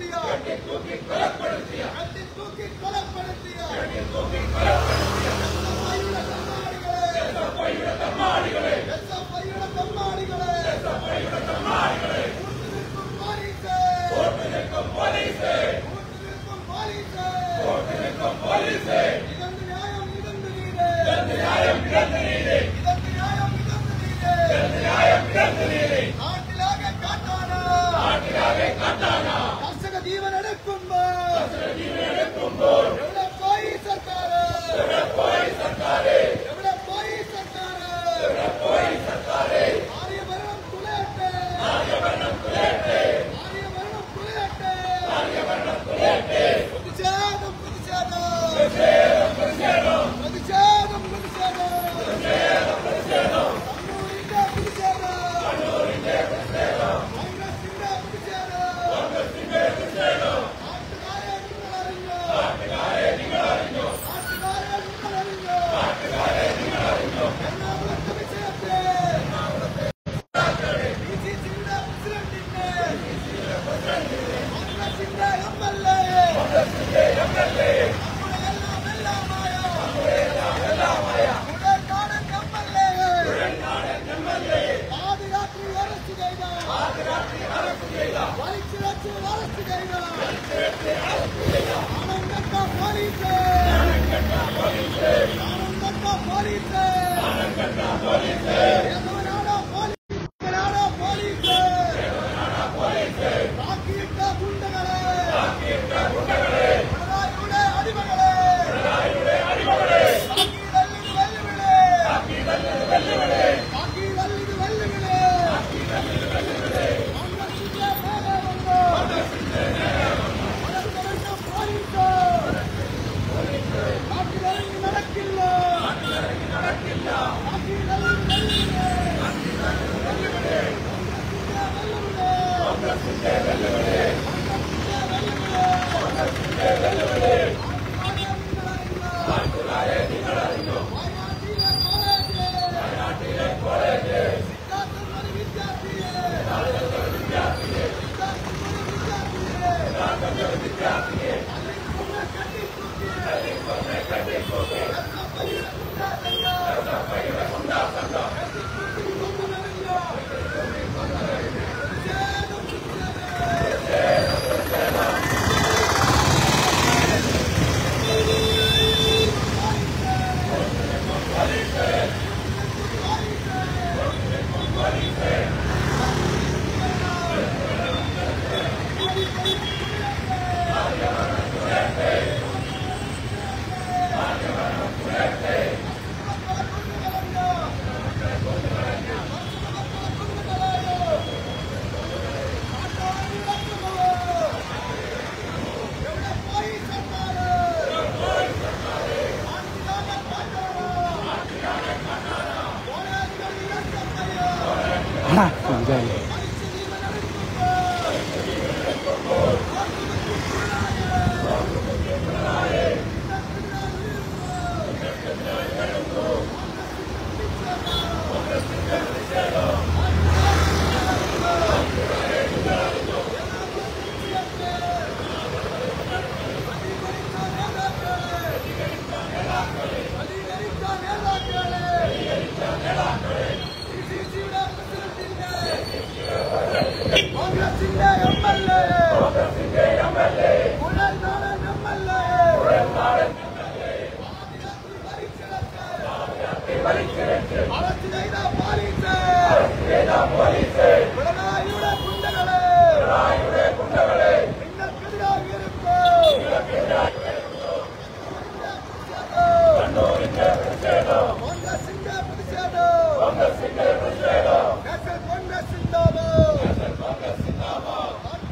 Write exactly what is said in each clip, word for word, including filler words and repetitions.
Congress Zindabad!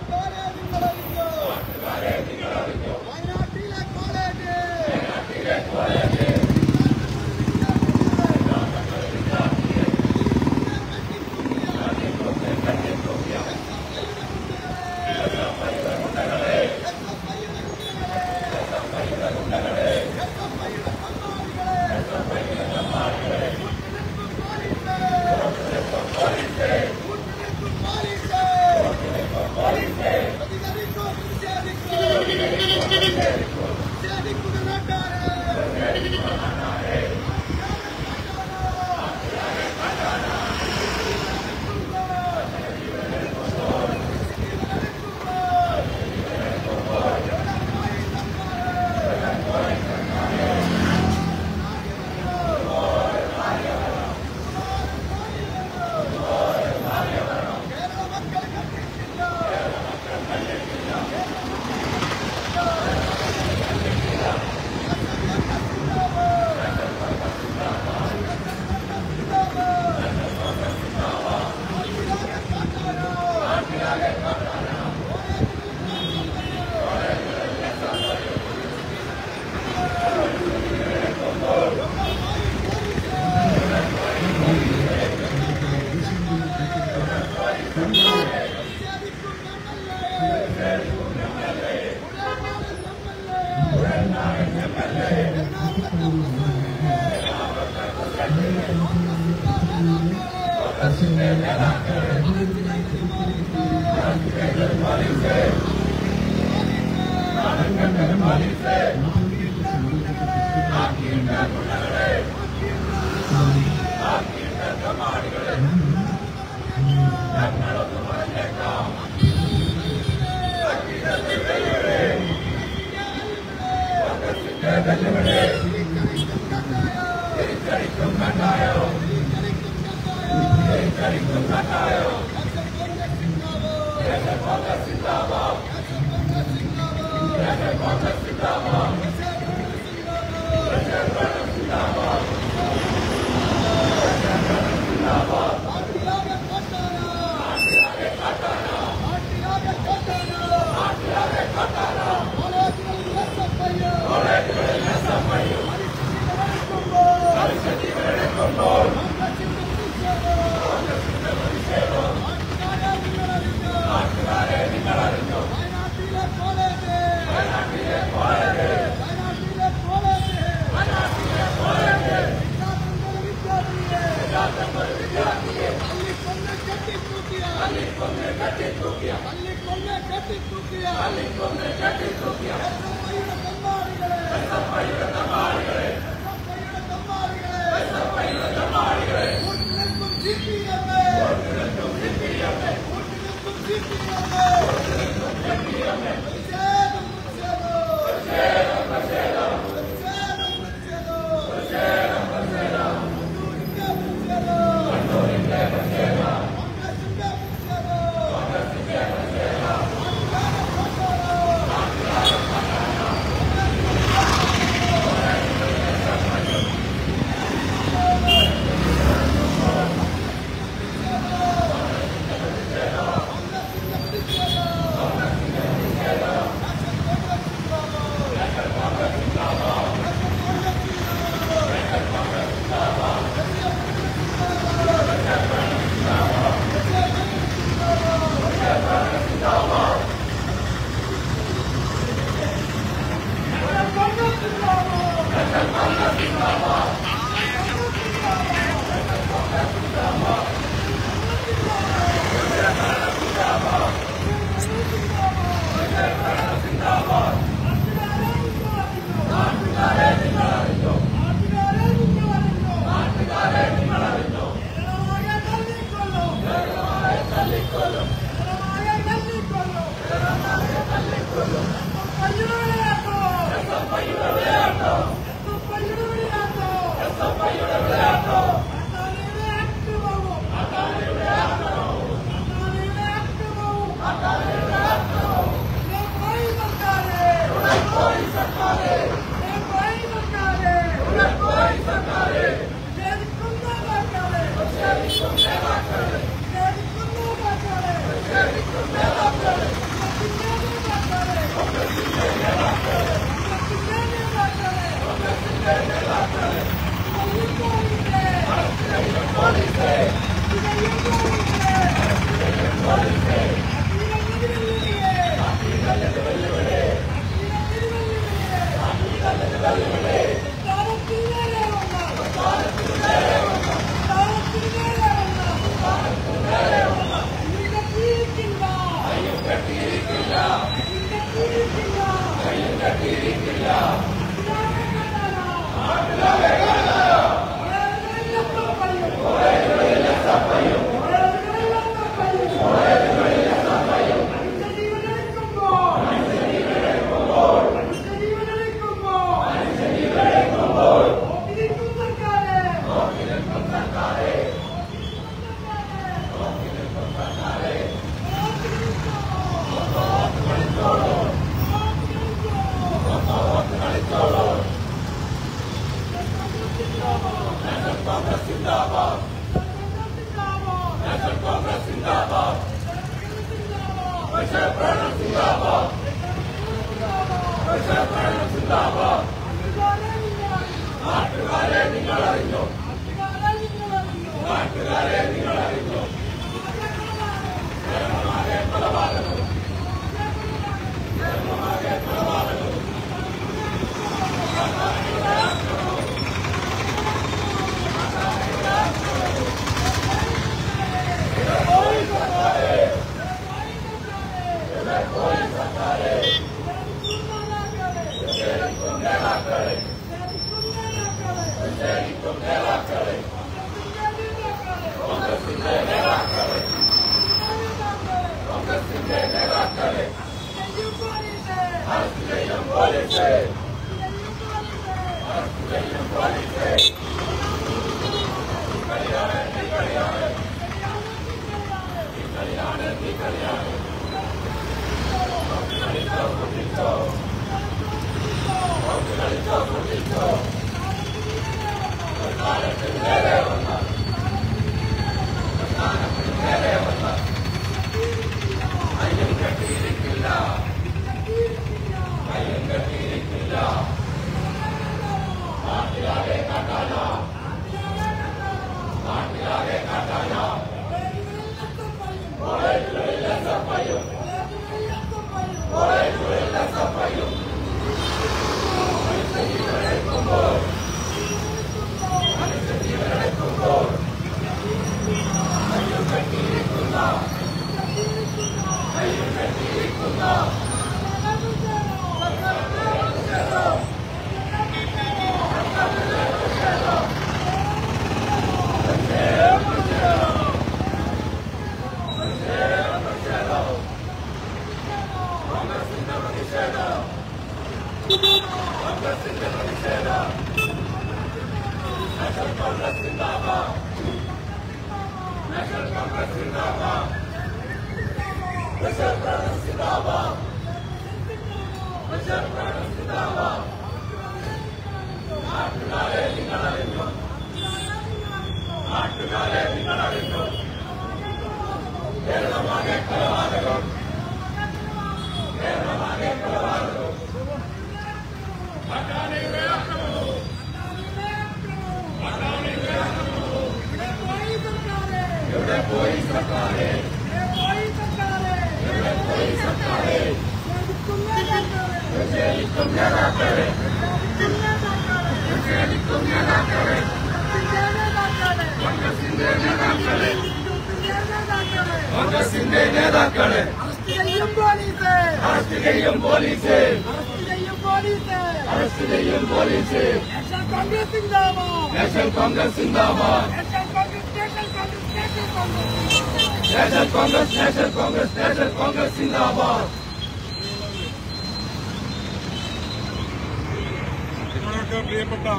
പ്രിയപ്പെട്ട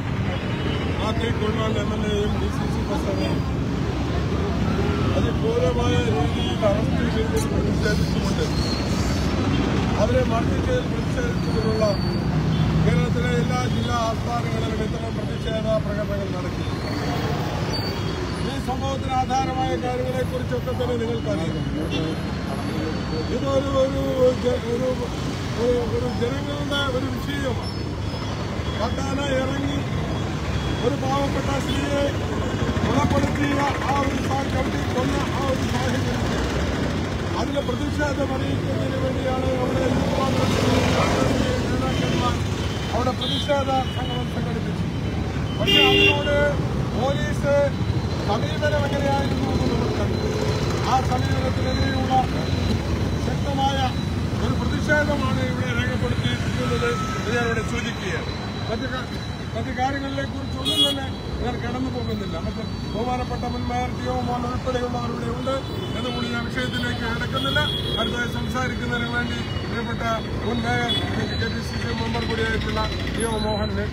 ആദ്യ ഗുണാൽ എം എൽ എയും ഡി സി സി പ്രസിഡന്റും അതിക്രൂരമായ രീതിയിൽ അറസ്റ്റ് ചെയ്തതിൽ പ്രതിഷേധിച്ചുകൊണ്ട് അവരെ മർദ്ദിച്ചതിൽ പ്രതിഷേധിച്ചുകൊണ്ടുള്ള കേരളത്തിലെ എല്ലാ ജില്ലാ ആസ്ഥാനങ്ങളിലും ഇത്തരം പ്രതിഷേധ പ്രകടനങ്ങൾ നടത്തി. ഈ സംഭവത്തിന് ആധാരമായ കാര്യങ്ങളെക്കുറിച്ചൊക്കെ തന്നെ നിങ്ങൾക്കറിയാം. ഇതൊരു ഒരു ഒരു ജനങ്ങളുടെ ഒരു വിഷയമാണ്. കാട്ടാന ഇറങ്ങി ഒരു പാവപ്പെട്ട സ്ത്രീയെ കൊലപ്പെടുത്തിയ ആ ഒരു ചവിട്ടി കൊന്ന ആ ഒരു സാഹചര്യത്തിൽ അതിലെ പ്രതിഷേധം അറിയിക്കുന്നതിന് വേണ്ടിയാണ് അവിടെ നേതാക്കന്മാർ അവിടെ പ്രതിഷേധ സംഗമം സംഘടിപ്പിച്ചത്. പക്ഷെ അതിനോട് പോലീസ് സമീപനം എങ്ങനെയായിരുന്നു എന്ന് നമുക്കറിയാം. ആ സമീപനത്തിനെതിരെയുള്ള ശക്തമായ ഒരു പ്രതിഷേധമാണ് ഇവിടെ രേഖപ്പെടുത്തിയിരിക്കുന്നത് എന്ന് ഞാനിവിടെ സൂചിക്കുകയാണ്. മറ്റ് മറ്റ് കാര്യങ്ങളിലെ കുറിച്ചൊന്നും തന്നെ ഞാൻ കടന്നു പോകുന്നില്ല. മറ്റ് ബഹുമാനപ്പെട്ട മുൻ മേയർ ടി ഒ മോഹൻ ഉൾപ്പെടെയുള്ളവർ ഇവിടെ ഉണ്ട് എന്നുകൂടി ഞാൻ വിഷയത്തിലേക്ക് കിടക്കുന്നില്ല. അടുത്തായി സംസാരിക്കുന്നതിന് വേണ്ടി പ്രിയപ്പെട്ട മുൻ mayor K P C C member കൂടിയായിട്ടുള്ള ടി ഒ മോഹനെ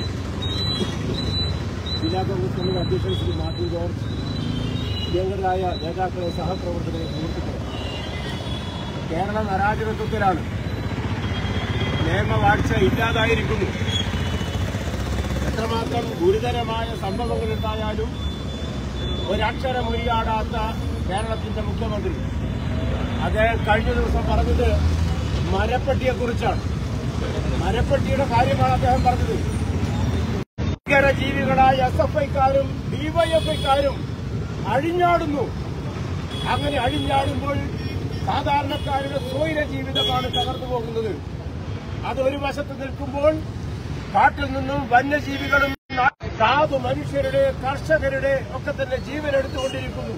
ജില്ലാ കോൺഗ്രസ് കമ്മിറ്റി അധ്യക്ഷൻ ശ്രീ മാർട്ടിൻ ജോർജ്, പ്രിയങ്കരായ നേതാക്കളെ, സഹപ്രവർത്തകരെ, സുഹൃത്തുക്കളെ, കേരളം അരാജകത്വത്തിലാണ്. നിയമവാഴ്ച ഇല്ലാതായിരിക്കുന്നു. എത്രമാത്രം ഗുരുതരമായ സംഭവങ്ങളുണ്ടായാലും ഒരക്ഷരം ഉരിയാടാത്ത കേരളത്തിന്റെ മുഖ്യമന്ത്രി അദ്ദേഹം കഴിഞ്ഞ ദിവസം പറഞ്ഞത് മരപ്പെട്ടിയെ കുറിച്ചാണ്. മരപ്പെട്ടിയുടെ കാര്യമാണ് അദ്ദേഹം പറഞ്ഞത്. ജീവികളായ എസ് എഫ് ഐക്കാരും ഡിവൈഎഫ്ഐക്കാരും അഴിഞ്ഞാടുന്നു. അങ്ങനെ അഴിഞ്ഞാടുമ്പോൾ സാധാരണക്കാരുടെ സ്വൈര ജീവിതമാണ് തകർന്നു പോകുന്നത്. അത് ഒരു വശത്ത് നിൽക്കുമ്പോൾ കാട്ടിൽ നിന്നും വന്യജീവികളും സാധു മനുഷ്യരുടെ കർഷകരുടെ ഒക്കെ തന്നെ ജീവൻ എടുത്തുകൊണ്ടിരിക്കുന്നു.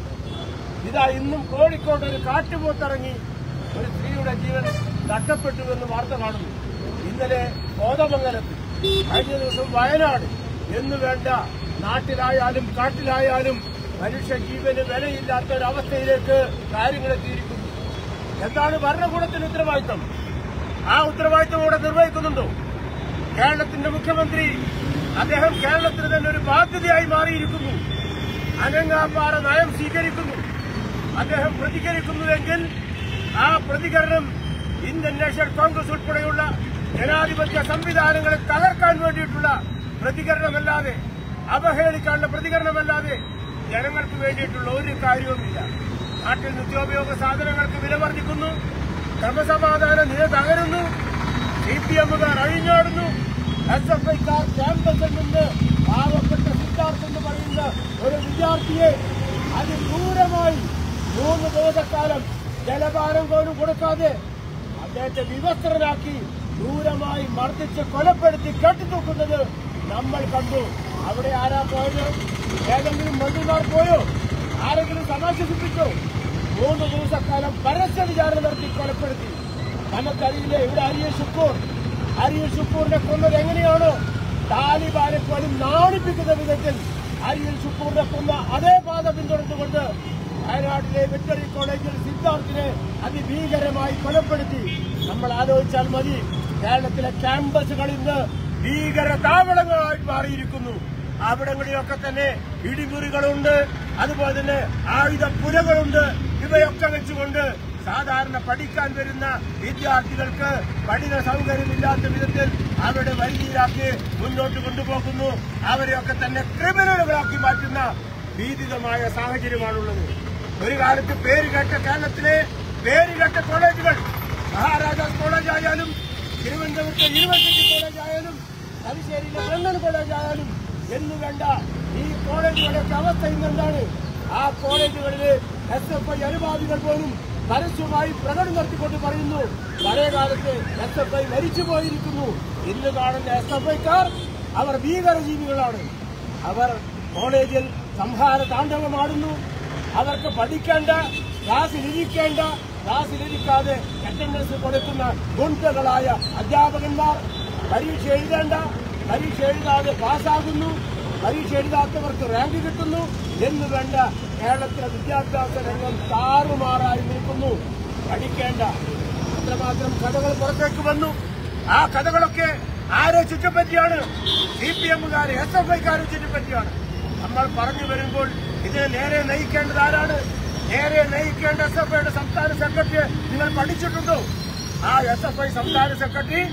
ഇതാ ഇന്നും കോഴിക്കോട് ഒരു കാട്ടുപോത്തിറങ്ങി ഒരു സ്ത്രീയുടെ ജീവൻ നഷ്ടപ്പെട്ടുവെന്ന് വാർത്ത കാണുന്നു. ഇന്നലെ കോതമംഗലത്ത്, കഴിഞ്ഞ ദിവസം വയനാട് എന്നു വേണ്ട നാട്ടിലായാലും കാട്ടിലായാലും മനുഷ്യ ജീവന് വിലയില്ലാത്ത ഒരവസ്ഥയിലേക്ക് കാര്യങ്ങൾ എത്തിയിരിക്കുന്നു. എന്താണ് ഭരണകൂടത്തിന്റെ ഉത്തരവാദിത്തം? ആ ഉത്തരവാദിത്തം ഇവിടെ നിർവഹിക്കുന്നുണ്ടോ? കേരളത്തിന്റെ മുഖ്യമന്ത്രി അദ്ദേഹം കേരളത്തിന് തന്നെ ഒരു ബാധ്യതയായി മാറിയിരിക്കുന്നു. അനങ്ങാപ്പാറ നയം സ്വീകരിക്കുന്നു. അദ്ദേഹം പ്രതികരിക്കുന്നുവെങ്കിൽ ആ പ്രതികരണം ഇന്ത്യൻ നാഷണൽ കോൺഗ്രസ് ഉൾപ്പെടെയുള്ള ജനാധിപത്യ സംവിധാനങ്ങളെ തകർക്കാൻ വേണ്ടിയിട്ടുള്ള പ്രതികരണമല്ലാതെ, അവഹേളിക്കാനുള്ള പ്രതികരണമല്ലാതെ ജനങ്ങൾക്ക് വേണ്ടിയിട്ടുള്ള ഒരു കാര്യവുമില്ല. നാട്ടിൽ നിത്യോപയോഗ സാധനങ്ങൾക്ക് വില വർദ്ധിക്കുന്നു, ക്രമസമാധാന നില തകരുന്നു, സി പി എമ്മുകാർ അഴിഞ്ഞാടുന്നു, എസ് എഫ് ഐക്കാർ ക്യാമ്പസിൽ നിന്ന് പാവപ്പെട്ട സിദ്ധാർത്ഥ് എന്ന് പറയുന്ന ഒരു വിദ്യാർത്ഥിയെ അതിക്രൂരമായി മൂന്ന് ദിവസക്കാലം ജലപാനം പോലും കൊടുക്കാതെ അദ്ദേഹത്തെ വിവസ്ത്രനാക്കി ക്രൂരമായി മർദ്ദിച്ച് കൊലപ്പെടുത്തി കെട്ടിത്തൂക്കുന്നത് നമ്മൾ കണ്ടു. അവിടെ ആരാ പോയത്? ഏതെങ്കിലും മന്ത്രിമാർ പോയോ? ആരെങ്കിലും സമാശ്വസിപ്പിച്ചോ? മൂന്ന് ദിവസക്കാലം പരസ്യ വിചാരണ നടത്തി കൊലപ്പെടുത്തി. നമുക്കറിയില്ലേ ഇവിടെ അരിയൽ ഷുക്കൂർ അരിയൽ ഷുക്കൂറിനെ കൊന്നത് എങ്ങനെയാണോ താലിബാനെ പോലും നാണിപ്പിക്കുന്ന വിധത്തിൽ അരിയൽ ഷുക്കൂറിനെ കൊന്ന അതേ പാത പിന്തുടർന്നുകൊണ്ട് വയനാട്ടിലെ വെറ്ററി കോളേജിൽ സിദ്ധാർത്ഥിനെ അതിഭീകരമായി കൊലപ്പെടുത്തി. നമ്മൾ ആലോചിച്ചാൽ മതി. കേരളത്തിലെ ക്യാമ്പസുകൾ ഇന്ന് ഭീകര താവളങ്ങളായി മാറിയിരിക്കുന്നു. അവിടങ്ങളിലൊക്കെ തന്നെ ഇടിമുറികളുണ്ട്, അതുപോലെ തന്നെ ആയുധപ്പുരകളുണ്ട്. ഇവയൊക്കെ വെച്ചുകൊണ്ട് സാധാരണ പഠിക്കാൻ വരുന്ന വിദ്യാർത്ഥികൾക്ക് പഠന സൌകര്യമില്ലാത്ത വിധത്തിൽ അവരുടെ വൈദ്യുതിയിലാക്കി മുന്നോട്ട് കൊണ്ടുപോകുന്നു. അവരെയൊക്കെ തന്നെ ക്രിമിനലുകളാക്കി മാറ്റുന്ന ഭീതിതമായ സാഹചര്യമാണുള്ളത്. ഒരു കാലത്ത് പേരുകേട്ട കേരളത്തിലെ പേരുകേട്ട കോളേജുകൾ, മഹാരാജാസ് കോളേജ് ആയാലും തിരുവനന്തപുരത്തെ യൂണിവേഴ്സിറ്റി കോളേജ് ആയാലും തലശ്ശേരിയിലെ ബ്രണ്ണൻ കോളേജ് ആയാലും എന്നു വേണ്ട ഈ കോളേജുകളുടെ അവസ്ഥ ഇന്നെന്താണ്? ആ കോളേജുകളിൽ എസ് എഫ് ഐ അനുഭാവികൾ പോലും പരസ്യമായി പ്രകടനം നടത്തിക്കൊണ്ട് പറയുന്നു പഴയകാലത്ത് എസ് എഫ് ഐ മരിച്ചുപോയിരിക്കുന്നു. ഇന്ന് കാണുന്ന എസ് എഫ് ഐക്കാർ അവർ ഭീകരജീവികളാണ്. അവർ കോളേജിൽ സംഹാര താണ്ഡവമാടുന്നു. അവർക്ക് പഠിക്കേണ്ട, ക്ലാസ്സിലിരിക്കേണ്ട, ക്ലാസ്സിലിരിക്കാതെ അറ്റൻഡൻസ് കൊടുക്കുന്ന ഗുണ്ടകളായ അധ്യാപകന്മാർ, പരീക്ഷ എഴുതേണ്ട, പരീക്ഷ എഴുതാതെ പാസ്സാകുന്നു, പരീക്ഷ എഴുതാത്തവർക്ക് റാങ്ക് കിട്ടുന്നു എന്ന് വേണ്ട കേരളത്തിലെ വിദ്യാഭ്യാസ രംഗം താറുമാറായി നിൽക്കുന്നു. പഠിക്കേണ്ട അത്രമാത്രം കഥകൾ പുറത്തേക്ക് വന്നു. ആ കഥകളൊക്കെ ആരെ ചുറ്റിപ്പറ്റിയാണ്? സി പി എമ്മുകാർ എസ് എഫ് ഐക്കാരെ ചുറ്റിപ്പറ്റിയാണ്. നമ്മൾ പറഞ്ഞു വരുമ്പോൾ ഇതിനെ നേരെ നയിക്കേണ്ടത് ആരാണ്? നേരെ നയിക്കേണ്ട എസ് എഫ് ഐയുടെ സംസ്ഥാന സെക്രട്ടറിയെ നിങ്ങൾ പഠിച്ചിട്ടുണ്ടോ? ആ എസ് എഫ് ഐ സംസ്ഥാന സെക്രട്ടറി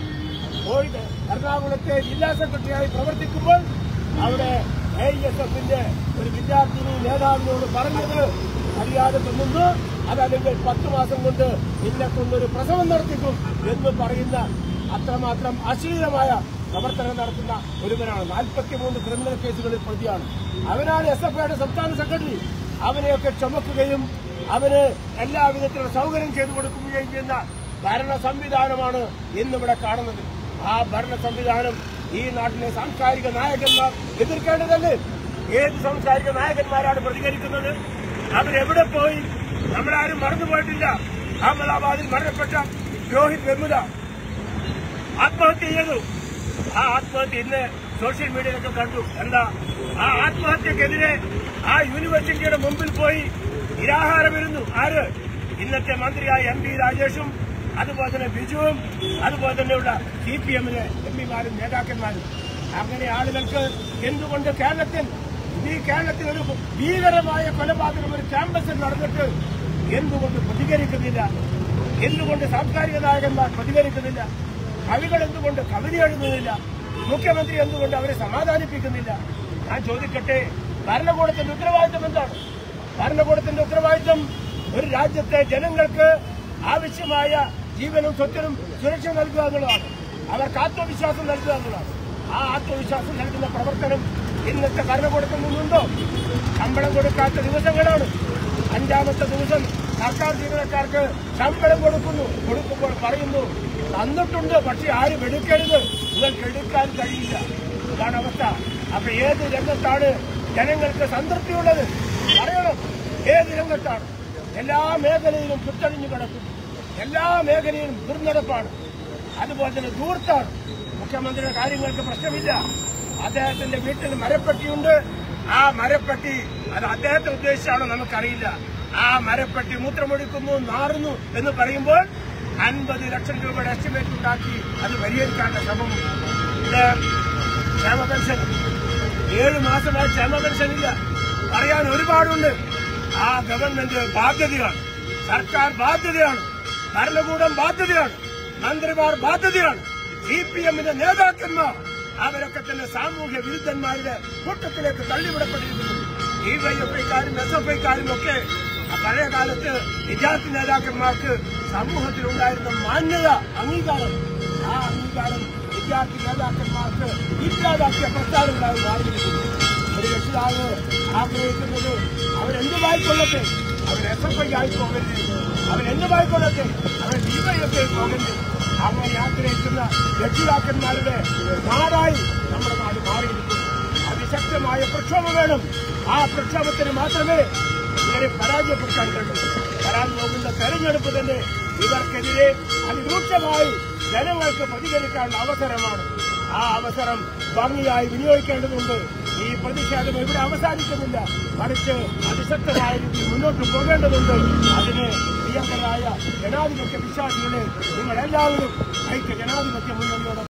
എറണാകുളത്തെ ജില്ലാ സെക്രട്ടറിയായി പ്രവർത്തിക്കുമ്പോൾ അവിടെ എ എസ് എഫിന്റെ ഒരു വിദ്യാർത്ഥിനി നേതാവിനോട് പറഞ്ഞത് അറിയാതെ കൊന്നു, അതല്ലെങ്കിൽ പത്ത് മാസം കൊണ്ട് നിന്നെ കൊണ്ടൊരു പ്രസവം നടത്തിക്കും എന്ന് പറയുന്ന അത്രമാത്രം അശ്ലീലമായ പ്രവർത്തനം നടത്തുന്ന ഒരുവനാണ്. നാൽപ്പത്തിമൂന്ന് ക്രിമിനൽ കേസുകളിൽ പ്രതിയാണ്. അവനാണ് എസ് എഫ് ഐയുടെ സംസ്ഥാന സെക്രട്ടറി. അവനെയൊക്കെ ചുമക്കുകയും അവന് എല്ലാവിധത്തിലുള്ള സൌകര്യം ചെയ്തു കൊടുക്കുകയും ചെയ്യുന്ന ഭരണ സംവിധാനമാണ് ഇന്നിവിടെ കാണുന്നത്. ആ ഭരണ സംവിധാനം ഈ നാട്ടിലെ സാംസ്കാരിക നായകന്മാർ എതിർക്കേണ്ടതല്ലേ? ഏത് സാംസ്കാരിക നായകന്മാരാണ് പ്രതികരിക്കുന്നത്? അവരെവിടെ പോയി? നമ്മളാരും മറന്നുപോയിട്ടില്ല. അഹമ്മദാബാദിൽ മരണപ്പെട്ട രോഹിത് വെമുല ആത്മഹത്യ ചെയ്തു. ആ ആത്മഹത്യ ഇന്ന് സോഷ്യൽ മീഡിയയിലൊക്കെ കണ്ടു. എന്താ ആ ആത്മഹത്യക്കെതിരെ ആ യൂണിവേഴ്സിറ്റിയുടെ മുമ്പിൽ പോയി നിരാഹാരമിരുന്നു. ആര്? ഇന്നത്തെ മന്ത്രിയായ എം പി രാജേഷും അതുപോലെ തന്നെ ബിജുവും അതുപോലെ തന്നെയുള്ള സി പി എമ്മിലെ എം പിമാരും നേതാക്കന്മാരും. അങ്ങനെ ആളുകൾക്ക് എന്തുകൊണ്ട് കേരളത്തിൽ ഈ കേരളത്തിൽ ഒരു ഭീകരമായ കൊലപാതകം ഒരു ക്യാമ്പസിൽ നടന്നിട്ട് എന്തുകൊണ്ട് പ്രതികരിക്കുന്നില്ല? എന്തുകൊണ്ട് സാംസ്കാരിക നായകന്മാർ പ്രതികരിക്കുന്നില്ല? കവികൾ എന്തുകൊണ്ട് കവിത എഴുതുന്നില്ല? മുഖ്യമന്ത്രി എന്തുകൊണ്ട് അവരെ സമാധാനിപ്പിക്കുന്നില്ല? ഞാൻ ചോദിക്കട്ടെ, ഭരണകൂടത്തിന്റെ ഉത്തരവാദിത്തം എന്താണ്? ഭരണകൂടത്തിന്റെ ഉത്തരവാദിത്തം ഒരു രാജ്യത്തെ ജനങ്ങൾക്ക് ആവശ്യമായ ജീവനും സ്വത്തിനും സുരക്ഷ നൽകുക എന്നുള്ളതാണ്. അവർക്ക് ആത്മവിശ്വാസം നൽകുക എന്നുള്ളതാണ്. ആ ആത്മവിശ്വാസം നൽകുന്ന പ്രവർത്തനം ഇന്നത്തെ ഭരണകൂടത്തിൽ നിന്നുണ്ടോ? ശമ്പളം കൊടുക്കാത്ത ദിവസങ്ങളാണ്. അഞ്ചാമത്തെ ദിവസം സർക്കാർ ജീവനക്കാർക്ക് ശമ്പളം കൊടുക്കുന്നു. കൊടുക്കുമ്പോൾ പറയുന്നു തന്നിട്ടുണ്ട്, പക്ഷെ ആരും എടുക്കരുത്, നിങ്ങൾക്ക് എടുക്കാൻ കഴിയില്ല. ഇതാണ് അവസ്ഥ. അപ്പൊ ഏത് രംഗത്താണ് ജനങ്ങൾക്ക് സംതൃപ്തിയുള്ളത്? പറയണം. ഏത് രംഗത്താണ്? എല്ലാ മേഖലയിലും കുത്തഴിഞ്ഞു കിടക്കുന്നു. എല്ലാ മേഖലയിലും ദുർനടപ്പാണ്. അതുപോലെ തന്നെ ദൂർത്താണ്. മുഖ്യമന്ത്രിയുടെ കാര്യങ്ങൾക്ക് പ്രശ്നമില്ല. അദ്ദേഹത്തിന്റെ വീട്ടിൽ മരപ്പെട്ടിയുണ്ട്. ആ മരപ്പെട്ടി അത് അദ്ദേഹത്തെ ഉദ്ദേശിച്ചാണോ നമുക്കറിയില്ല. ആ മരപ്പെട്ടി മൂത്രമൊഴിക്കുന്നു, നാറുന്നു എന്ന് പറയുമ്പോൾ അൻപത് ലക്ഷം രൂപയുടെ എസ്റ്റിമേറ്റ് ഉണ്ടാക്കി അത് പരിഹരിക്കാനുള്ള ശ്രമം. ഇത് ക്ഷേമ പെൻഷൻ ഏഴ് മാസമായി ക്ഷേമ പെൻഷൻ ഇല്ല. പറയാൻ ഒരുപാടുണ്ട്. ആ ഗവൺമെന്റ് ബാധ്യതയാണ്, സർക്കാർ ബാധ്യതയാണ്, ഭരണകൂടം ബാധ്യതയാണ്, മന്ത്രിമാർ ബാധ്യതയാണ്, സി പി എമ്മിന്റെ നേതാക്കന്മാർ അവരൊക്കെ തന്നെ സാമൂഹ്യ വിരുദ്ധന്മാരുടെ കൂട്ടത്തിലേക്ക് തള്ളിവിടപ്പെട്ടിരിക്കുന്നു. ഡിവൈഎഫ്ഐക്കാരും എസ് എഫ് ഐക്കാരും ഒക്കെ പഴയ കാലത്ത് വിദ്യാർത്ഥി നേതാക്കന്മാർക്ക് സമൂഹത്തിലുണ്ടായിരുന്ന മാന്യത, അംഗീകാരം, ആ അംഗീകാരം വിദ്യാർത്ഥി നേതാക്കന്മാർക്ക് ഇല്ലാതാക്കിയ പ്രസ്ഥാനങ്ങളായി മാറിയിരിക്കുന്നു. ഒരു രക്ഷിതാവ് ആഗ്രഹിക്കുന്നത് അവരെന്തുമായിക്കൊള്ളട്ടെ, അവർ എസ് എഫ് ഐ ആയി പോകരുത്, അവരെന്തുമായിക്കൊള്ളട്ടെ, അവർ ഡിവൈഎഫ്ഐ പോകരുത്. അങ്ങനെ ആഗ്രഹിക്കുന്ന രക്ഷിതാക്കന്മാരുടെ നാടായി നമ്മുടെ നാട് മാറിയിരിക്കുന്നു. അതിശക്തമായ പ്രക്ഷോഭം വേണം. ആ പ്രക്ഷോഭത്തിന് മാത്രമേ ഇവരെ പരാജയപ്പെടുത്താൻ കഴിയൂ. വരാൻ പോകുന്ന തെരഞ്ഞെടുപ്പ് തന്നെ ഇവർക്കെതിരെ അതിരൂക്ഷമായി ജനങ്ങൾക്ക് പ്രതികരിക്കാനുള്ള അവസരമാണ്. ആ അവസരം ഭംഗിയായി വിനിയോഗിക്കേണ്ടതുണ്ട്. ഈ പ്രതിഷേധം ഇവിടെ അവസാനിക്കുന്നില്ല, മറിച്ച് അതിശക്തമായ രീതിയിൽ മുന്നോട്ട് പോകേണ്ടതുണ്ട്. അതിന് പ്രിയങ്കരായ ജനാധിപത്യ വിശ്വാസികളെ നിങ്ങളെല്ലാവരും ഐക്യ ജനാധിപത്യ മുന്നണിയോട്